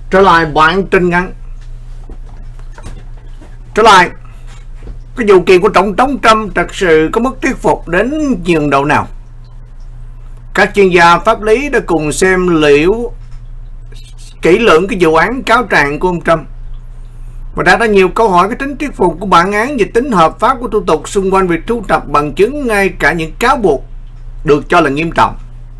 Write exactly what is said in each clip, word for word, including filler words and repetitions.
Trở lại bản tin ngắn. Trở lại, cái vụ kiện của Tổng thống Trump thật sự có mức thuyết phục đến nhường độ nào? Các chuyên gia pháp lý đã cùng xem liệu kỹ lưỡng cái vụ án cáo trạng của ông Trump và đã ra nhiều câu hỏi cái tính thuyết phục của bản án về tính hợp pháp của thủ tục xung quanh việc thu thập bằng chứng, ngay cả những cáo buộc được cho là nghiêm trọng.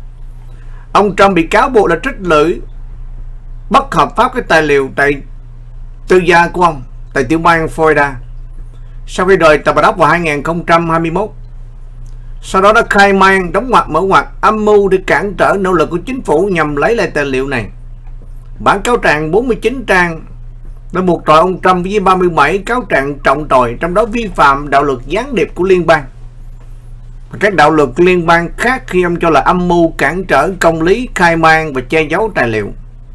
Ông Trump bị cáo buộc là trích lưỡi bất hợp pháp cái tài liệu tại tư gia của ông tại tiểu bang Florida sau khi rời Tòa Bạch Ốc vào hai nghìn không trăm hai mươi mốt. Sau đó đã khai man, đóng ngoặc mở ngoặc, âm mưu để cản trở nỗ lực của chính phủ nhằm lấy lại tài liệu này. Bản cáo trạng bốn mươi chín trang đã buộc tội ông Trump với ba mươi bảy cáo trạng trọng tội, trong đó vi phạm đạo luật gián điệp của liên bang và các đạo luật liên bang khác khi ông cho là âm mưu cản trở công lý, khai man và che giấu tài liệu.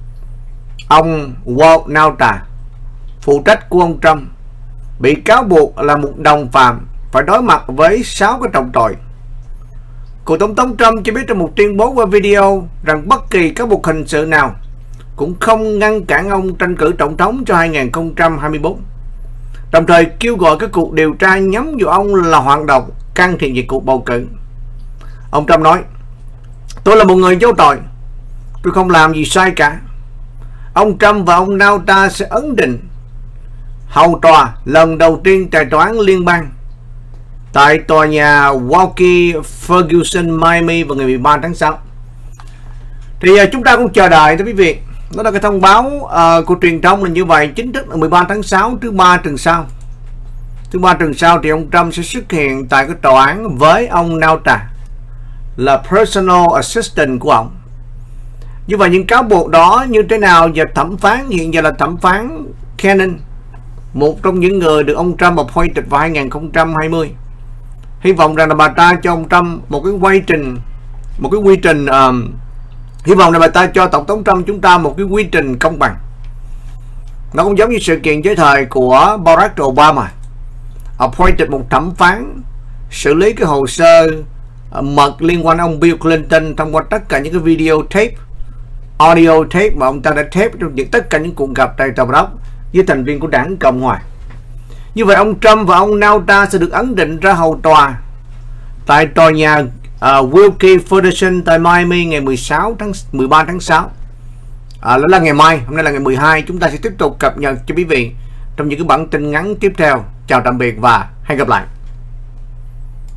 Ông Walt Nauta, phụ trách của ông Trump, bị cáo buộc là một đồng phạm phải đối mặt với sáu cái trọng tội. Cựu tổng thống Trump cho biết trong một tuyên bố qua video rằng bất kỳ cáo buộc hình sự nào cũng không ngăn cản ông tranh cử tổng thống cho hai nghìn không trăm hai mươi tư, đồng thời kêu gọi các cuộc điều tra nhắm vào ông là hoạt động can thiệp vào cuộc bầu cử. Ông Trump nói: "Tôi là một người vô tội, tôi không làm gì sai cả." Ông Trump và ông Nauta sẽ ấn định hầu tòa lần đầu tiên tại tòa án liên bang tại tòa nhà Walkie Ferguson, Miami vào ngày mười ba tháng sáu. Thì uh, chúng ta cũng chờ đợi thưa quý vị. Đó là cái thông báo uh, của truyền thông là như vậy, chính thức là mười ba tháng sáu, thứ ba tuần sau. Thứ ba tuần sau thì ông Trump sẽ xuất hiện tại cái tòa án với ông Nauta là personal assistant của ông. Như vậy những cáo buộc đó như thế nào? Và thẩm phán hiện giờ là thẩm phán Cannon, một trong những người được ông Trump appointed vào hai nghìn không trăm hai mươi. Hy vọng rằng là bà ta cho ông Trump một cái quy trình, một cái quy trình um, hy vọng là bà ta cho tổng thống Trump chúng ta một cái quy trình công bằng. Nó cũng giống như sự kiện dưới thời của Barack Obama, appointed một thẩm phán xử lý cái hồ sơ uh, mật liên quan ông Bill Clinton thông qua tất cả những cái video tape, audio tape mà ông ta đã tape trong những tất cả những cuộc gặp tại Tòa Bạch Ốc với thành viên của đảng Cộng hòa. Như vậy ông Trump và ông Nauta sẽ được ấn định ra hầu tòa tại tòa nhà uh, Walkie Ferguson tại Miami ngày mười sáu tháng mười ba tháng sáu. À, đó là ngày mai, hôm nay là ngày mười hai. Chúng ta sẽ tiếp tục cập nhật cho quý vị trong những cái bản tin ngắn tiếp theo. Chào tạm biệt và hẹn gặp lại.